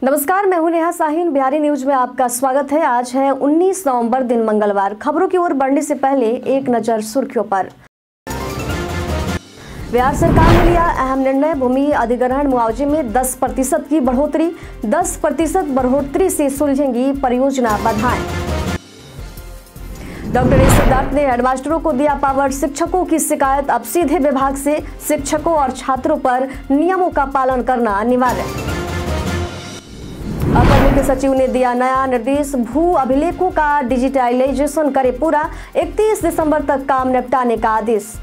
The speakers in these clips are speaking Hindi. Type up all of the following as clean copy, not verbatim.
नमस्कार, मैं हूं नेहा साहिन। बिहारी न्यूज में आपका स्वागत है। आज है 19 नवंबर, दिन मंगलवार। खबरों की ओर बढ़ने से पहले एक नजर सुर्खियों पर। बिहार सरकार ने लिया अहम निर्णय, भूमि अधिग्रहण मुआवजे में 10% की बढ़ोतरी। 10% बढ़ोतरी से सुलझेंगी परियोजना बाधाएं। डॉक्टर एस सिद्धार्थ ने हेडमास्टरों को दिया पावर, शिक्षकों की शिकायत अब सीधे विभाग से। शिक्षकों और छात्रों पर नियमों का पालन करना अनिवार्य। अपर मुख्य सचिव ने दिया नया निर्देश, भू अभिलेखों का डिजिटलाइजेशन करे पूरा। 31 दिसंबर तक काम निपटाने का आदेश।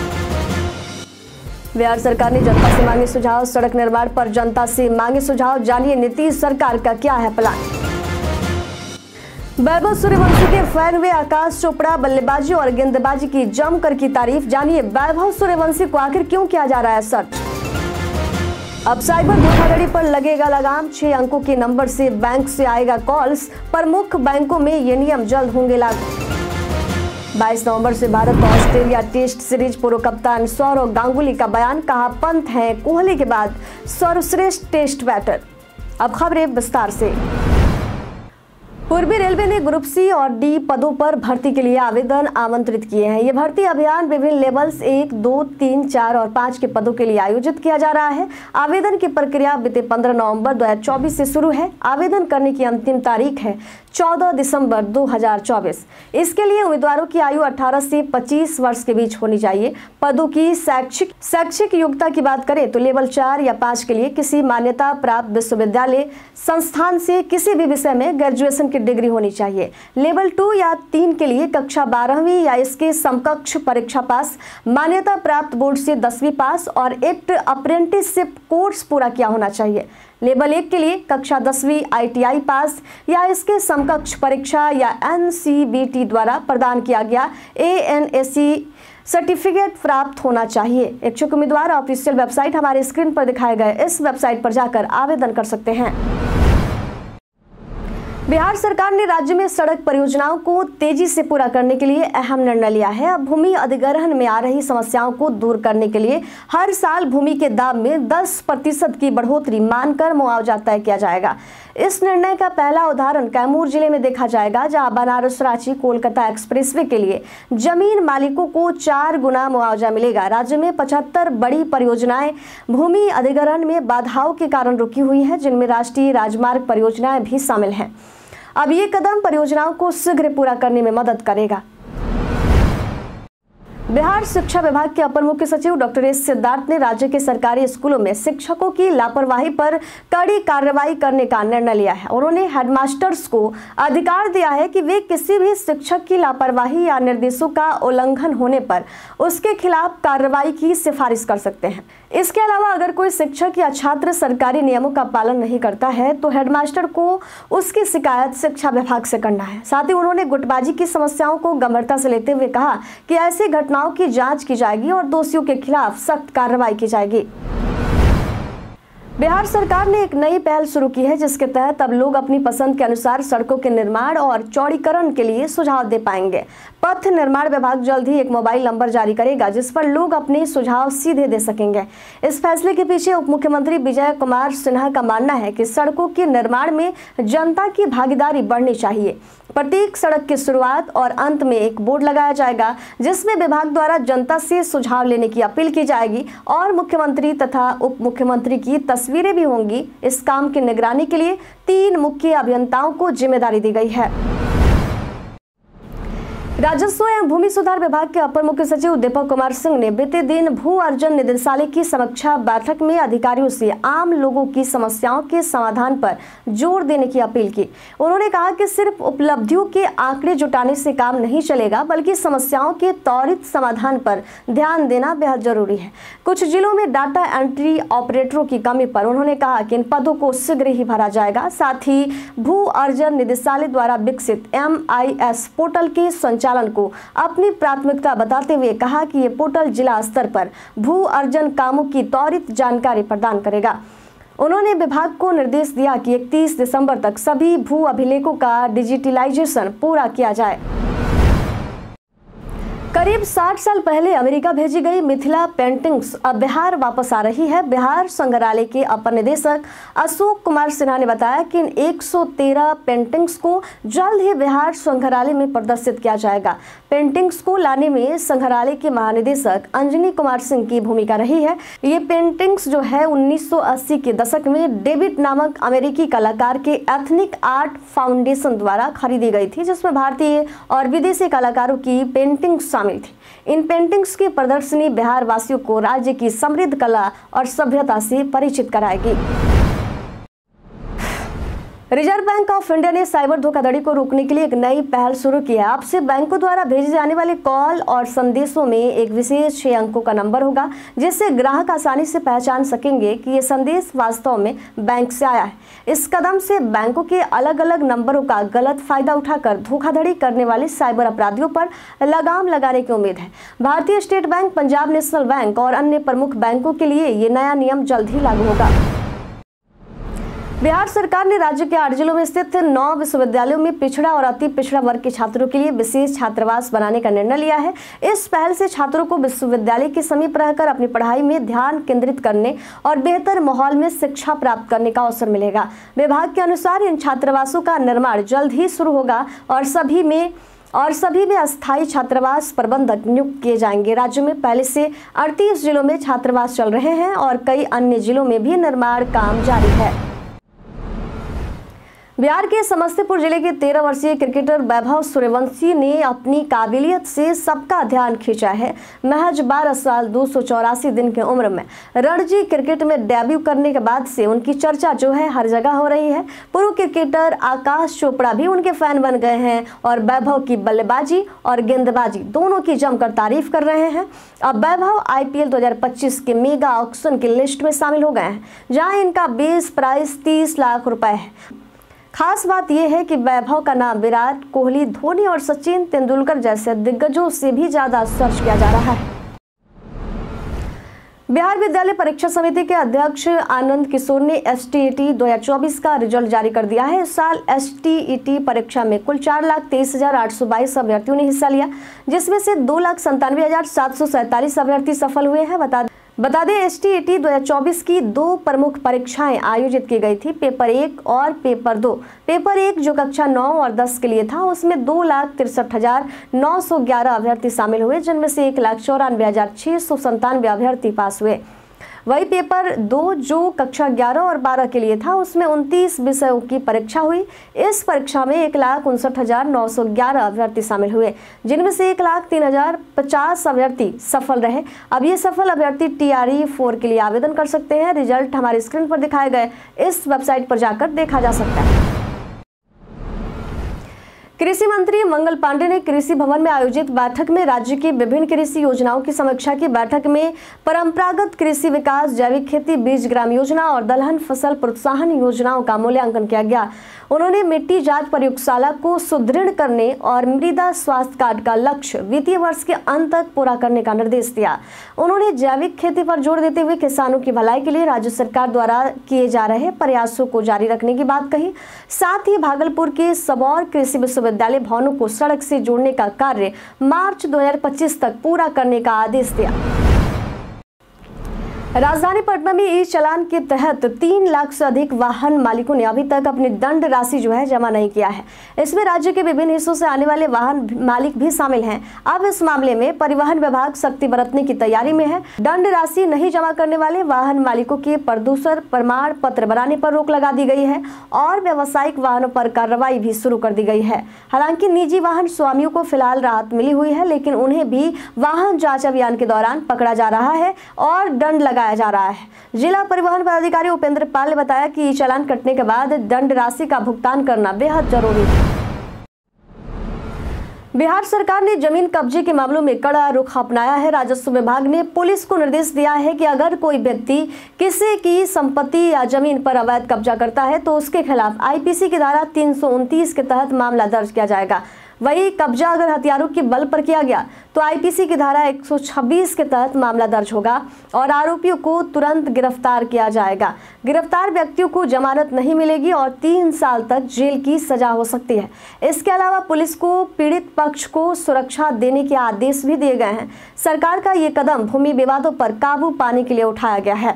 बिहार सरकार ने जनता से मांगे सुझाव, सड़क निर्माण पर जनता से मांगे सुझाव। जानिए नीतीश सरकार का क्या है प्लान। वैभव सूर्यवंशी के फैन हुए आकाश चोपड़ा, बल्लेबाजी और गेंदबाजी की जमकर की तारीफ। जानिए वैभव सूर्यवंशी को आखिर क्यों किया जा रहा है सर्च। अब साइबर धोखाधड़ी पर लगेगा लगाम। 6 अंकों के नंबर से बैंक से आएगा कॉल्स। प्रमुख बैंकों में ये नियम जल्द होंगे लागू। 22 नवंबर से भारत और ऑस्ट्रेलिया टेस्ट सीरीज। पूर्व कप्तान सौरव गांगुली का बयान, कहा पंत हैं कोहली के बाद सर्वश्रेष्ठ टेस्ट बैटर। अब खबरें विस्तार से। पूर्वी रेलवे ने ग्रुप सी और डी पदों पर भर्ती के लिए आवेदन आमंत्रित किए हैं। ये भर्ती अभियान विभिन्न लेवल्स 1, 2, 3, 4 और 5 के पदों के लिए आयोजित किया जा रहा है। आवेदन की प्रक्रिया बीते 15 नवंबर 2024 से शुरू है। आवेदन करने की अंतिम तारीख है 14 दिसंबर 2024। इसके लिए उम्मीदवारों की आयु 18 से 25 वर्ष के बीच होनी चाहिए। पदों की शैक्षिक योग्यता की बात करें तो लेवल 4 या 5 के लिए किसी मान्यता प्राप्त विश्वविद्यालय संस्थान से किसी भी विषय में ग्रेजुएशन की डिग्री होनी चाहिए। लेवल 2 या 3 के लिए कक्षा 12वीं या इसके समकक्ष परीक्षा पास, मान्यता प्राप्त बोर्ड से 10वीं पास और एक्ट अप्रेंटिसशिप कोर्स पूरा किया होना चाहिए। लेवल 1 के लिए कक्षा 10वीं ITI पास या इसके समकक्ष परीक्षा या NCBT द्वारा प्रदान किया गया ANSE सर्टिफिकेट प्राप्त होना चाहिए। इच्छुक उम्मीदवार ऑफिशियल वेबसाइट हमारे स्क्रीन पर दिखाए गए इस वेबसाइट पर जाकर आवेदन कर सकते हैं। बिहार सरकार ने राज्य में सड़क परियोजनाओं को तेजी से पूरा करने के लिए अहम निर्णय लिया है। अब भूमि अधिग्रहण में आ रही समस्याओं को दूर करने के लिए हर साल भूमि के दाम में 10% की बढ़ोतरी मानकर मुआवजा तय किया जाएगा। इस निर्णय का पहला उदाहरण कैमूर जिले में देखा जाएगा, जहां बनारस रांची कोलकाता एक्सप्रेसवे के लिए जमीन मालिकों को 4 गुना मुआवजा मिलेगा। राज्य में 75 बड़ी परियोजनाएं भूमि अधिग्रहण में बाधाओं के कारण रुकी हुई है, जिनमें राष्ट्रीय राजमार्ग परियोजनाएं भी शामिल हैं। अब ये कदम परियोजनाओं को शीघ्र पूरा करने में मदद करेगा। बिहार शिक्षा विभाग के अपर मुख्य सचिव डॉक्टर एस सिद्धार्थ ने राज्य के सरकारी स्कूलों में शिक्षकों की लापरवाही पर कड़ी कार्रवाई करने का निर्णय लिया है। उन्होंने हेडमास्टर्स को अधिकार दिया है कि वे किसी भी शिक्षक की लापरवाही या निर्देशों का उल्लंघन होने पर उसके खिलाफ कार्रवाई की सिफारिश कर सकते हैं। इसके अलावा अगर कोई शिक्षक या छात्र सरकारी नियमों का पालन नहीं करता है तो हेडमास्टर को उसकी शिकायत शिक्षा विभाग से करना है। साथ ही उन्होंने गुटबाजी की समस्याओं को गंभीरता से लेते हुए कहा कि ऐसी घटनाओं की जांच की जाएगी और दोषियों के खिलाफ सख्त कार्रवाई की जाएगी। बिहार सरकार ने एक नई पहल शुरू की है, जिसके तहत अब लोग अपनी पसंद के अनुसार सड़कों के निर्माण और चौड़ीकरण के लिए सुझाव दे पाएंगे। पथ निर्माण विभाग जल्द ही एक मोबाइल नंबर जारी करेगा, जिस पर लोग अपने सुझाव सीधे दे सकेंगे। इस फैसले के पीछे उप मुख्यमंत्री विजय कुमार सिन्हा का मानना है कि सड़कों के निर्माण में जनता की भागीदारी बढ़नी चाहिए। प्रत्येक सड़क की शुरुआत और अंत में एक बोर्ड लगाया जाएगा, जिसमें विभाग द्वारा जनता से सुझाव लेने की अपील की जाएगी और मुख्यमंत्री तथा उप मुख्यमंत्री की तस्वीरें भी होंगी। इस काम की निगरानी के लिए 3 मुख्य अभियंताओं को जिम्मेदारी दी गई है। राजस्व एवं भूमि सुधार विभाग के अपर मुख्य सचिव दीपक कुमार सिंह ने बीते दिन भू अर्जन निदेशालय की समीक्षा बैठक में अधिकारियों से आम लोगों की समस्याओं के समाधान पर जोर देने की अपील की। उन्होंने कहा कि सिर्फ उपलब्धियों के आंकड़े जुटाने से काम नहीं चलेगा, बल्कि समस्याओं के त्वरित समाधान पर ध्यान देना बेहद जरूरी है। कुछ जिलों में डाटा एंट्री ऑपरेटरों की कमी पर उन्होंने कहा कि इन पदों को शीघ्र ही भरा जाएगा। साथ ही भू अर्जन निदेशालय द्वारा विकसित MIS पोर्टल के संचालन को अपनी प्राथमिकता बताते हुए कहा कि ये पोर्टल जिला स्तर पर भू अर्जन कामों की त्वरित जानकारी प्रदान करेगा। उन्होंने विभाग को निर्देश दिया कि 31 दिसंबर तक सभी भू अभिलेखों का डिजिटलाइजेशन पूरा किया जाए। करीब 60 साल पहले अमेरिका भेजी गई मिथिला पेंटिंग्स अब बिहार वापस आ रही है। बिहार संग्रहालय के अपर निदेशक अशोक कुमार सिन्हा ने बताया कि इन 113 पेंटिंग्स को जल्द ही बिहार संग्रहालय में प्रदर्शित किया जाएगा। पेंटिंग्स को लाने में संग्रहालय के महानिदेशक अंजनी कुमार सिंह की भूमिका रही है। ये पेंटिंग्स जो है 1980 के दशक में डेविड नामक अमेरिकी कलाकार के एथनिक आर्ट फाउंडेशन द्वारा खरीदी गई थी, जिसमें भारतीय और विदेशी कलाकारों की पेंटिंग्स शामिल थी। इन पेंटिंग्स की प्रदर्शनी बिहार वासियों को राज्य की समृद्ध कला और सभ्यता से परिचित कराएगी। रिजर्व बैंक ऑफ इंडिया ने साइबर धोखाधड़ी को रोकने के लिए एक नई पहल शुरू की है। आपसे बैंकों द्वारा भेजे जाने वाले कॉल और संदेशों में एक विशेष 6 अंकों का नंबर होगा, जिससे ग्राहक आसानी से पहचान सकेंगे कि ये संदेश वास्तव में बैंक से आया है। इस कदम से बैंकों के अलग अलग नंबरों का गलत फायदा उठाकर धोखाधड़ी करने वाले साइबर अपराधियों पर लगाम लगाने की उम्मीद है। भारतीय State Bank, Punjab National Bank और अन्य प्रमुख बैंकों के लिए ये नया नियम जल्द ही लागू होगा। बिहार सरकार ने राज्य के 8 जिलों में स्थित 9 विश्वविद्यालयों में पिछड़ा और अति पिछड़ा वर्ग के छात्रों के लिए विशेष छात्रावास बनाने का निर्णय लिया है। इस पहल से छात्रों को विश्वविद्यालय के समीप रहकर अपनी पढ़ाई में ध्यान केंद्रित करने और बेहतर माहौल में शिक्षा प्राप्त करने का अवसर मिलेगा। विभाग के अनुसार इन छात्रावासों का निर्माण जल्द ही शुरू होगा और सभी में अस्थायी छात्रावास प्रबंधक नियुक्त किए जाएंगे। राज्य में पहले से 38 जिलों में छात्रावास चल रहे हैं और कई अन्य जिलों में भी निर्माण काम जारी है। बिहार के समस्तीपुर जिले के 13 वर्षीय क्रिकेटर वैभव सूर्यवंशी ने अपनी काबिलियत से सबका ध्यान खींचा है। महज 12 साल 284 दिन की उम्र में रणजी क्रिकेट में डेब्यू करने के बाद से उनकी चर्चा जो है हर जगह हो रही है। पूर्व क्रिकेटर आकाश चोपड़ा भी उनके फैन बन गए हैं और वैभव की बल्लेबाजी और गेंदबाजी दोनों की जमकर तारीफ कर रहे हैं। अब वैभव IPL 2025 के मेगा ऑक्शन की लिस्ट में शामिल हो गए हैं, जहां इनका बेस प्राइस 30 लाख रुपए है। खास बात यह है कि वैभव का नाम विराट कोहली, धोनी और सचिन तेंदुलकर जैसे दिग्गजों से भी ज्यादा सर्च किया जा रहा है। बिहार विद्यालय परीक्षा समिति के अध्यक्ष आनंद किशोर ने STET 2024 का रिजल्ट जारी कर दिया है। इस साल STET परीक्षा में कुल 4,23,822 अभ्यर्थियों ने हिस्सा लिया, जिसमें से 2,97,747 अभ्यर्थी सफल हुए हैं। बता दें STET 2024 की 2 प्रमुख परीक्षाएं आयोजित की गई थी, पेपर 1 और पेपर 2। पेपर 1 जो कक्षा 9 और 10 के लिए था, उसमें 2,63,911 अभ्यर्थी शामिल हुए, जिनमें से 1,94,697 अभ्यर्थी पास हुए। वही पेपर 2 जो कक्षा 11 और 12 के लिए था, उसमें 29 विषयों की परीक्षा हुई। इस परीक्षा में 1,59,911 अभ्यर्थी शामिल हुए, जिनमें से 1,03,050 अभ्यर्थी सफल रहे। अब ये सफल अभ्यर्थी TRE 4 के लिए आवेदन कर सकते हैं। रिजल्ट हमारी स्क्रीन पर दिखाए गए इस वेबसाइट पर जाकर देखा जा सकता है। कृषि मंत्री मंगल पांडे ने कृषि भवन में आयोजित बैठक में राज्य की विभिन्न कृषि योजनाओं की समीक्षा की। बैठक में परंपरागत कृषि विकास, जैविक खेती, बीज ग्राम योजना और दलहन फसल प्रोत्साहन योजनाओं का मूल्यांकन किया गया। उन्होंने मिट्टी जांच प्रयोगशाला को सुदृढ़ करने और मृदा स्वास्थ्य कार्ड का लक्ष्य वित्तीय वर्ष के अंत तक पूरा करने का निर्देश दिया। उन्होंने जैविक खेती पर जोर देते हुए किसानों की भलाई के लिए राज्य सरकार द्वारा किए जा रहे प्रयासों को जारी रखने की बात कही। साथ ही भागलपुर के सबौर कृषि विश्वविद्यालय भवनों को सड़क से जोड़ने का कार्य मार्च 2025 तक पूरा करने का आदेश दिया। राजधानी पटना में ई-चालान के तहत 3 लाख से अधिक वाहन मालिकों ने अभी तक अपनी दंड राशि जो है जमा नहीं किया है। इसमें राज्य के विभिन्न हिस्सों से आने वाले वाहन मालिक भी शामिल हैं। अब इस मामले में परिवहन विभाग सख्ती बरतने की तैयारी में है। दंड राशि नहीं जमा करने वाले वाहन मालिकों के प्रदूषण प्रमाण पत्र बनाने पर रोक लगा दी गई है और व्यावसायिक वाहनों पर कार्रवाई भी शुरू कर दी गई है। हालांकि निजी वाहन स्वामियों को फिलहाल राहत मिली हुई है, लेकिन उन्हें भी वाहन जांच अभियान के दौरान पकड़ा जा रहा है और दंड लगाया जा रहा है। जिला परिवहन पदाधिकारी उपेंद्र पाल ने बताया कि ई चालान कटने के बाद दंड राशि का भुगतान करना बेहद जरूरी है। बिहार सरकार ने जमीन कब्जे के मामलों में कड़ा रुख अपनाया है। राजस्व विभाग ने पुलिस को निर्देश दिया है कि अगर कोई व्यक्ति किसी की संपत्ति या जमीन पर अवैध कब्जा करता है तो उसके खिलाफ IPC की धारा 329 के तहत मामला दर्ज किया जाएगा। वही कब्जा अगर हथियारों के बल पर किया गया तो आईपीसी की धारा 126 के तहत मामला दर्ज होगा और आरोपियों को तुरंत गिरफ्तार किया जाएगा। गिरफ्तार व्यक्तियों को जमानत नहीं मिलेगी और 3 साल तक जेल की सजा हो सकती है। इसके अलावा पुलिस को पीड़ित पक्ष को सुरक्षा देने के आदेश भी दिए गए हैं। सरकार का ये कदम भूमि विवादों पर काबू पाने के लिए उठाया गया है।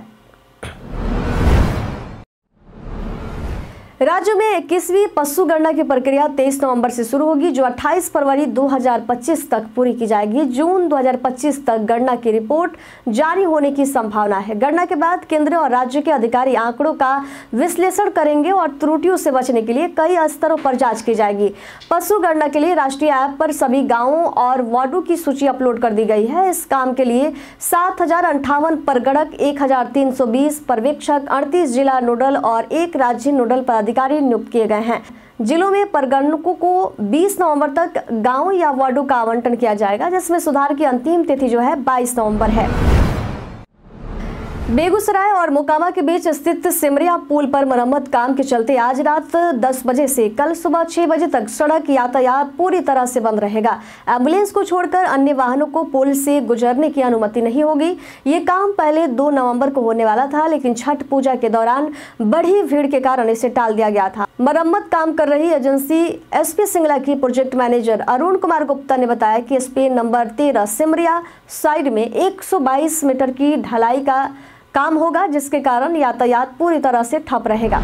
राज्य में 21वीं पशु गणना की प्रक्रिया 23 नवंबर से शुरू होगी, जो 28 फरवरी 2025 तक पूरी की जाएगी। जून 2025 तक गणना की रिपोर्ट जारी होने की संभावना है। गणना के बाद केंद्र और राज्य के अधिकारी आंकड़ों का विश्लेषण करेंगे और त्रुटियों से बचने के लिए कई स्तरों पर जांच की जाएगी। पशु गणना के लिए राष्ट्रीय ऐप पर सभी गाँवों और वार्डों की सूची अपलोड कर दी गई है। इस काम के लिए 7058 परगणक, 1320 पर्यवेक्षक, 38 जिला नोडल और 1 राज्य नोडल अधिकारी नियुक्त किए गए हैं। जिलों में परगणकों को 20 नवंबर तक गांव या वार्डों का आवंटन किया जाएगा, जिसमें सुधार की अंतिम तिथि जो है 22 नवंबर है। बेगूसराय और मोकामा के बीच स्थित सिमरिया पुल पर मरम्मत काम के चलते आज रात 10 बजे से कल सुबह 6 बजे तक सड़क यातायात पूरी तरह से बंद रहेगा। एम्बुलेंस को छोड़कर अन्य वाहनों को पुल से गुजरने की अनुमति नहीं होगी। ये काम पहले 2 नवंबर को होने वाला था, लेकिन छठ पूजा के दौरान बढ़ी भीड़ के कारण इसे टाल दिया गया था। मरम्मत काम कर रही एजेंसी एसपी सिंगला की प्रोजेक्ट मैनेजर अरुण कुमार गुप्ता ने बताया कि स्पेन नंबर 13 सिमरिया साइड में 122 मीटर की ढलाई का काम होगा, जिसके कारण यातायात पूरी तरह से ठप रहेगा।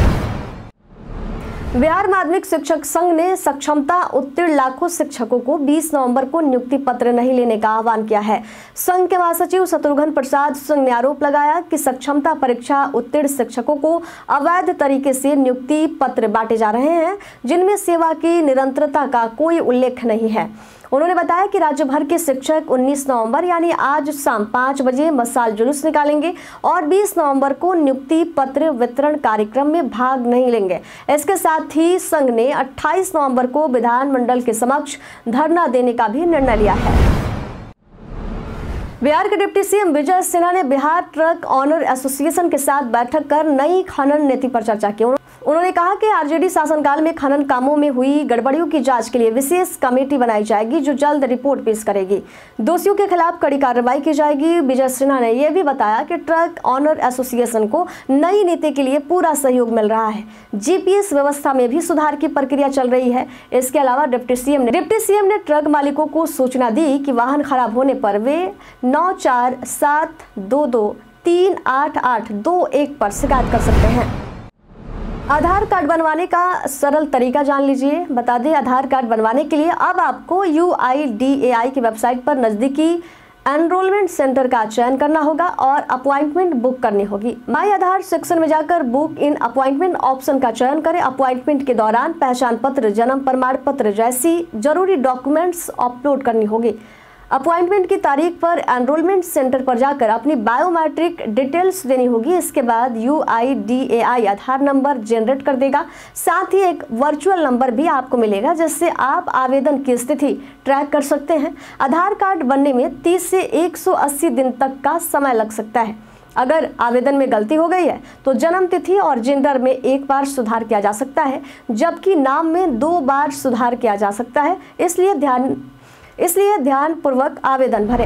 बिहार माध्यमिक शिक्षक संघ ने सक्षमता उत्तीर्ण लाखों शिक्षकों को 20 नवंबर को नियुक्ति पत्र नहीं लेने का आह्वान किया है। संघ के महासचिव शत्रुघ्न प्रसाद सिंह ने आरोप लगाया कि सक्षमता परीक्षा उत्तीर्ण शिक्षकों को अवैध तरीके से नियुक्ति पत्र बांटे जा रहे हैं, जिनमें सेवा की निरंतरता का कोई उल्लेख नहीं है। उन्होंने बताया कि राज्य भर के शिक्षक 19 नवंबर यानी आज शाम 5 बजे मशाल जुलूस निकालेंगे और 20 नवंबर को नियुक्ति पत्र वितरण कार्यक्रम में भाग नहीं लेंगे। इसके साथ ही संघ ने 28 नवंबर को विधानमंडल के समक्ष धरना देने का भी निर्णय लिया है। बिहार के डिप्टी सीएम विजय सिन्हा ने बिहार ट्रक ऑनर एसोसिएशन के साथ बैठक कर नई खनन नीति पर चर्चा की। उन्होंने कहा कि आरजेडी शासनकाल में खनन कामों में हुई गड़बड़ियों की जांच के लिए विशेष कमेटी बनाई जाएगी, जो जल्द रिपोर्ट पेश करेगी। दोषियों के खिलाफ कड़ी कार्रवाई की जाएगी। विजय सिन्हा ने यह भी बताया कि ट्रक ऑनर एसोसिएशन को नई नीति के लिए पूरा सहयोग मिल रहा है। जीपीएस व्यवस्था में भी सुधार की प्रक्रिया चल रही है। इसके अलावा डिप्टी सीएम ने ट्रक मालिकों को सूचना दी कि वाहन खराब होने पर वे 9472238821 पर शिकायत कर सकते हैं। आधार कार्ड बनवाने का सरल तरीका जान लीजिए। बता दें, आधार कार्ड बनवाने के लिए अब आपको UIDAI की वेबसाइट पर नजदीकी एनरोलमेंट सेंटर का चयन करना होगा और अपॉइंटमेंट बुक करनी होगी। माई आधार सेक्शन में जाकर बुक इन अपॉइंटमेंट ऑप्शन का चयन करें। अपॉइंटमेंट के दौरान पहचान पत्र, जन्म प्रमाण पत्र जैसी जरूरी डॉक्यूमेंट्स अपलोड करनी होगी। अपॉइंटमेंट की तारीख पर एनरोलमेंट सेंटर पर जाकर अपनी बायोमेट्रिक डिटेल्स देनी होगी। इसके बाद UIDAI आधार नंबर जनरेट कर देगा। साथ ही एक वर्चुअल नंबर भी आपको मिलेगा, जिससे आप आवेदन की स्थिति ट्रैक कर सकते हैं। आधार कार्ड बनने में 30 से 180 दिन तक का समय लग सकता है। अगर आवेदन में गलती हो गई है तो जन्म तिथि और जेंडर में 1 बार सुधार किया जा सकता है, जबकि नाम में 2 बार सुधार किया जा सकता है। इसलिए ध्यानपूर्वक आवेदन भरें।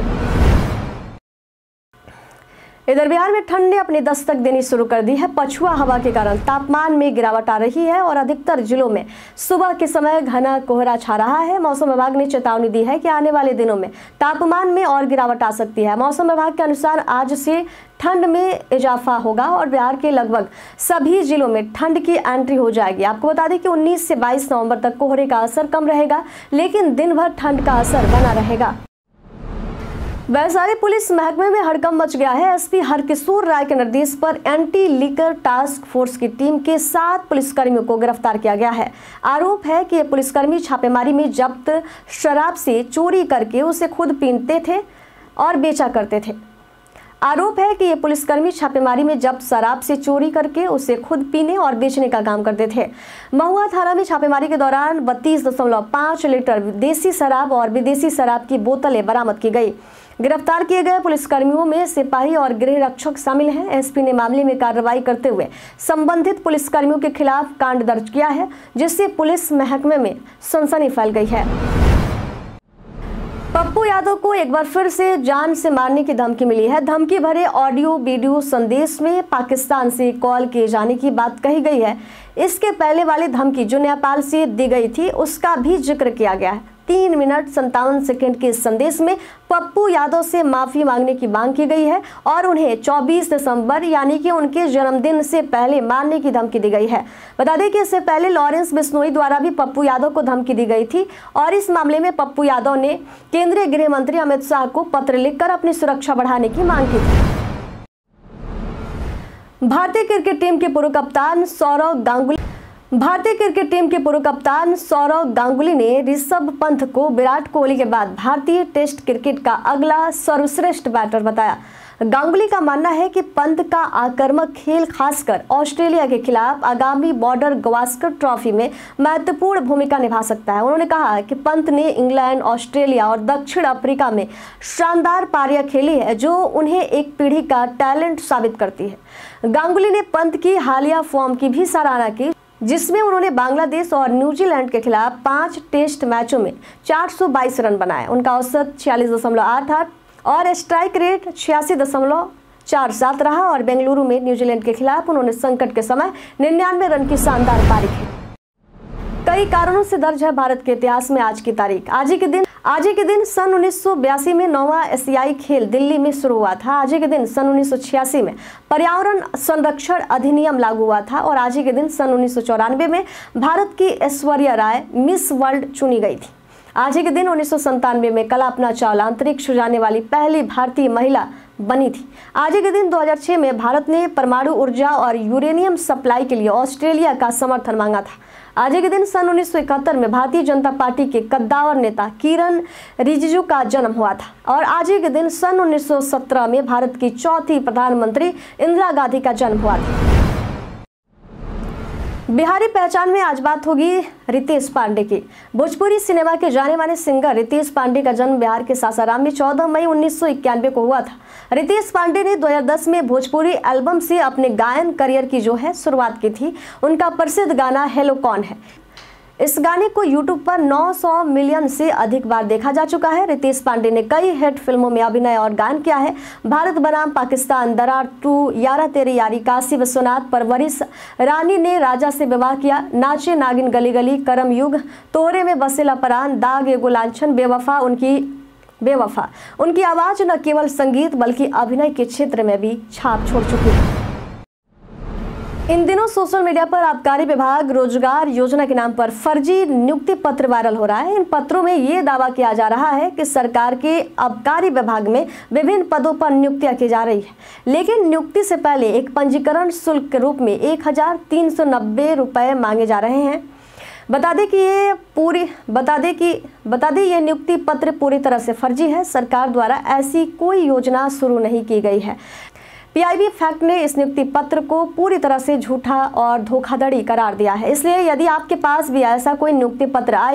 इधर बिहार में ठंड ने अपनी दस्तक देनी शुरू कर दी है। पछुआ हवा के कारण तापमान में गिरावट आ रही है और अधिकतर जिलों में सुबह के समय घना कोहरा छा रहा है। मौसम विभाग ने चेतावनी दी है कि आने वाले दिनों में तापमान में और गिरावट आ सकती है। मौसम विभाग के अनुसार आज से ठंड में इजाफा होगा और बिहार के लगभग सभी जिलों में ठंड की एंट्री हो जाएगी। आपको बता दें कि 19 से 22 नवंबर तक कोहरे का असर कम रहेगा, लेकिन दिन भर ठंड का असर बना रहेगा। वैशाली पुलिस महकमे में हड़कंप मच गया है। एसपी हरकिशोर राय के निर्देश पर एंटी लीकर टास्क फोर्स की टीम के 7 पुलिसकर्मियों को गिरफ्तार किया गया है। आरोप है कि ये पुलिसकर्मी छापेमारी में जब्त शराब से चोरी करके उसे खुद पीते थे और बेचा करते थे। आरोप है कि ये पुलिसकर्मी छापेमारी में जब्त शराब से चोरी करके उसे खुद पीने और बेचने का काम करते थे। महुआ थाना में छापेमारी के दौरान 32.5 लीटर देसी शराब और विदेशी शराब की बोतलें बरामद की गई। गिरफ्तार किए गए पुलिसकर्मियों में सिपाही और गृह रक्षक शामिल हैं। एसपी ने मामले में कार्रवाई करते हुए संबंधित पुलिसकर्मियों के खिलाफ कांड दर्ज किया है, जिससे पुलिस महकमे में सनसनी फैल गई है। पप्पू यादव को एक बार फिर से जान से मारने की धमकी मिली है। धमकी भरे ऑडियो वीडियो संदेश में पाकिस्तान से कॉल किए जाने की बात कही गई है। इसके पहले वाली धमकी जो नेपाल से दी गई थी उसका भी जिक्र किया गया है। 3 मिनट 57 सेकंड के संदेश में पप्पू यादव से माफी मांगने की मांग की गई है और उन्हें 24 दिसंबर यानी कि उनके जन्मदिन से पहले मारने की धमकी दी गई है। बता दें कि इससे पहले लॉरेंस बिश्नोई द्वारा भी पप्पू यादव को धमकी दी गई थी और इस मामले में पप्पू यादव ने केंद्रीय गृह मंत्री अमित शाह को पत्र लिखकर अपनी सुरक्षा बढ़ाने की मांग की थी। भारतीय क्रिकेट टीम के पूर्व कप्तान सौरव गांगुली ने ऋषभ पंत को विराट कोहली के बाद भारतीय टेस्ट क्रिकेट का अगला सर्वश्रेष्ठ बैटर बताया। गांगुली का मानना है कि पंत का आक्रामक खेल खासकर ऑस्ट्रेलिया के खिलाफ आगामी बॉर्डर गावस्कर ट्रॉफी में महत्वपूर्ण भूमिका निभा सकता है। उन्होंने कहा कि पंत ने इंग्लैंड, ऑस्ट्रेलिया और दक्षिण अफ्रीका में शानदार पारियां खेली है, जो उन्हें एक पीढ़ी का टैलेंट साबित करती है। गांगुली ने पंत की हालिया फॉर्म की भी सराहना की, जिसमें उन्होंने बांग्लादेश और न्यूजीलैंड के खिलाफ 5 टेस्ट मैचों में 422 रन बनाए। उनका औसत 46.88 और स्ट्राइक रेट 86.47 रहा और बेंगलुरु में न्यूजीलैंड के खिलाफ उन्होंने संकट के समय 99 रन की शानदार पारी खेली। कई कारणों से दर्ज है भारत के इतिहास में आज की तारीख। आज ही के दिन सन 1982 में 9वां एशियाई खेल दिल्ली में शुरू हुआ था। आज ही के दिन सन 1986 में पर्यावरण संरक्षण अधिनियम लागू हुआ था और आज ही के दिन सन 1994 में भारत की ऐश्वर्या राय मिस वर्ल्ड चुनी गई थी। आज ही के दिन 1997 में कल्पना चावला अंतरिक्ष जाने वाली पहली भारतीय महिला बनी थी। आज ही के दिन 2006 में भारत ने परमाणु ऊर्जा और यूरेनियम सप्लाई के लिए ऑस्ट्रेलिया का समर्थन मांगा था। आज ही के दिन सन 1971 में भारतीय जनता पार्टी के कद्दावर नेता किरण रिजिजू का जन्म हुआ था और आज ही के दिन सन 1917 में भारत की चौथी प्रधानमंत्री इंदिरा गांधी का जन्म हुआ था। बिहारी पहचान में आज बात होगी रितेश पांडे की। भोजपुरी सिनेमा के जाने माने सिंगर रितेश पांडे का जन्म बिहार के सासाराम में 14 मई 1991 को हुआ था। रितेश पांडे ने 2010 में भोजपुरी एल्बम से अपने गायन करियर की जो है शुरुआत की थी। उनका प्रसिद्ध गाना हेलो कौन है, इस गाने को YouTube पर 900 मिलियन से अधिक बार देखा जा चुका है। रितेश पांडे ने कई हिट फिल्मों में अभिनय और गायन किया है। भारत बनाम पाकिस्तान, दरार 2, यारा तेरी यारी, काशी विश्वनाथ, परवरिश, रानी ने राजा से विवाह किया, नाचे नागिन गली गली, करम युग, तोहरे में बसेला परान, दाग एगो लांछन, बेवफा। उनकी आवाज न केवल संगीत बल्कि अभिनय के क्षेत्र में भी छाप छोड़ चुकी है। इन दिनों सोशल मीडिया पर आबकारी विभाग रोजगार योजना के नाम पर फर्जी नियुक्ति पत्र वायरल हो रहा है। इन पत्रों में ये दावा किया जा रहा है कि सरकार के आबकारी विभाग में विभिन्न पदों पर नियुक्तियां की जा रही है, लेकिन नियुक्ति से पहले एक पंजीकरण शुल्क के रूप में 1390 रुपए मांगे जा रहे हैं। बता दें ये नियुक्ति पत्र पूरी तरह से फर्जी है। सरकार द्वारा ऐसी कोई योजना शुरू नहीं की गई है। PIB फैक्ट ने इस नियुक्ति पत्र को पूरी तरह से झूठा और धोखाधड़ी करार दिया है। इसलिए यदि आपके पास भी ऐसा कोई नियुक्ति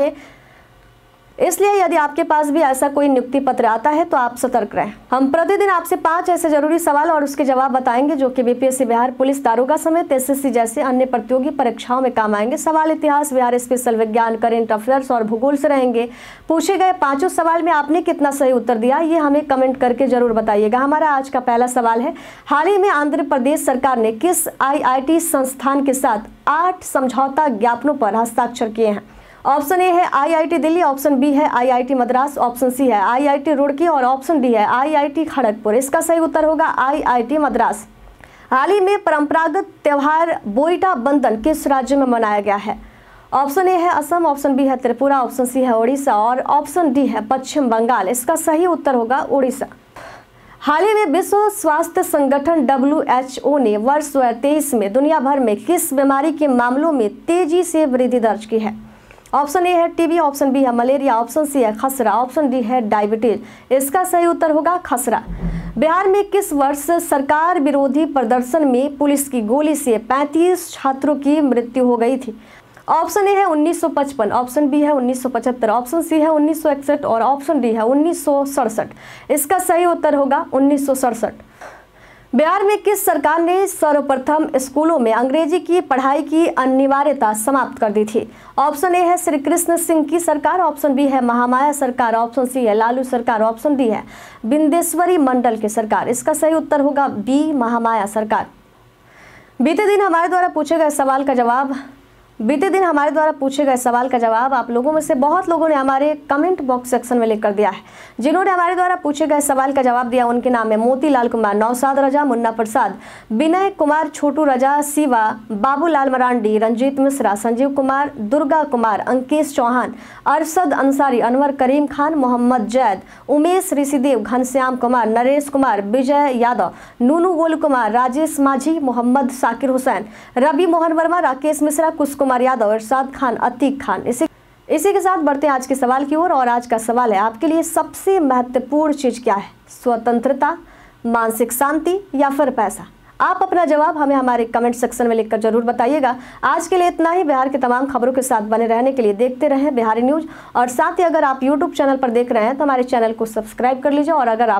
पत्र आता है तो आप सतर्क रहें। हम प्रतिदिन आपसे 5 ऐसे जरूरी सवाल और उसके जवाब बताएंगे जो कि BPSC बिहार पुलिस दारोगा समेत SSC जैसे अन्य प्रतियोगी परीक्षाओं में काम आएंगे। सवाल इतिहास, बिहार स्पेशल, विज्ञान, करेंट अफेयर्स और भूगोल से रहेंगे। पूछे गए 5 सवाल में आपने कितना सही उत्तर दिया ये हमें कमेंट करके जरूर बताइएगा। हमारा आज का पहला सवाल है, हाल ही में आंध्र प्रदेश सरकार ने किस IIT संस्थान के साथ 8 समझौता ज्ञापनों पर हस्ताक्षर किए हैं? ऑप्शन ए है IIT दिल्ली, ऑप्शन बी है IIT मद्रास, ऑप्शन सी है IIT रुड़की और ऑप्शन डी है IIT खड़गपुर। इसका सही उत्तर होगा IIT मद्रास। हाल ही में परंपरागत त्योहार बोईटा बंधन किस राज्य में मनाया गया है? ऑप्शन ए है असम, ऑप्शन बी है त्रिपुरा, ऑप्शन सी है उड़ीसा और ऑप्शन डी है पश्चिम बंगाल। इसका सही उत्तर होगा उड़ीसा। हाल ही में विश्व स्वास्थ्य संगठन WHO ने वर्ष 2023 में दुनिया भर में किस बीमारी के मामलों में तेजी से वृद्धि दर्ज की है? ऑप्शन ए है TB, ऑप्शन बी है मलेरिया, ऑप्शन सी है खसरा, ऑप्शन डी है डायबिटीज। इसका सही उत्तर होगा खसरा। बिहार में किस वर्ष सरकार विरोधी प्रदर्शन में पुलिस की गोली से 35 छात्रों की मृत्यु हो गई थी? ऑप्शन ए है 1955, ऑप्शन बी है 1975, ऑप्शन सी है 1961 और ऑप्शन डी है 1967। इसका सही उत्तर होगा 1967। बिहार में किस सरकार ने सर्वप्रथम स्कूलों में अंग्रेजी की पढ़ाई की अनिवार्यता समाप्त कर दी थी? ऑप्शन ए है श्री कृष्ण सिंह की सरकार, ऑप्शन बी है महामाया सरकार, ऑप्शन सी है लालू सरकार, ऑप्शन डी है बिंदेश्वरी मंडल की सरकार। इसका सही उत्तर होगा बी, महामाया सरकार। बीते दिन हमारे द्वारा पूछे गए सवाल का जवाब आप लोगों में से बहुत लोगों ने हमारे कमेंट बॉक्स सेक्शन में लिख कर दिया है। जिन्होंने हमारे द्वारा पूछे गए सवाल का जवाब दिया उनके नाम है मोतीलाल कुमार, नौशाद रजा, मुन्ना प्रसाद, विनय कुमार, छोटू रजा, शिवा, बाबूलाल मरांडी, रंजीत मिश्रा, संजीव कुमार, दुर्गा कुमार, अंकेश चौहान, अरशद अंसारी, अनवर करीम खान, मोहम्मद जैद, उमेश ऋषिदेव, घनश्याम कुमार, नरेश कुमार, विजय यादव, नूनू गोल कुमार, राजेश माझी, मोहम्मद साकिर हुसैन, रवि मोहन वर्मा, राकेश मिश्रा, कुश कुमार यादव, इरशाद खान, अतीक खान। इसी के साथ बढ़ते हैं आज के सवाल की ओर और आज का सवाल है आपके लिए सबसे महत्वपूर्ण चीज क्या है? स्वतंत्रता, मानसिक शांति या फिर पैसा? आप अपना जवाब हमें हमारे कमेंट सेक्शन में लिखकर जरूर बताइएगा। आज के लिए इतना ही। बिहार की तमाम खबरों के साथ बने रहने के लिए देखते रहें बिहारी न्यूज और साथ ही अगर आप यूट्यूब चैनल पर देख रहे हैं तो हमारे चैनल को सब्सक्राइब कर लीजिए और अगर आप